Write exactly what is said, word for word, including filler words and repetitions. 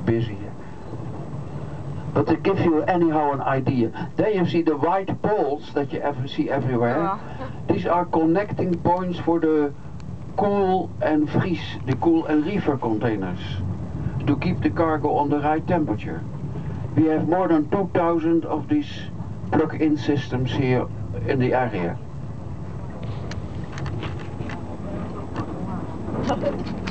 busy. But to give you anyhow an idea, there you see the white poles that you ever see everywhere. Ja. These are connecting points for the cool and vries, the cool and reefer containers, to keep the cargo on the right temperature. We have more than two thousand of these plug-in systems here in the area.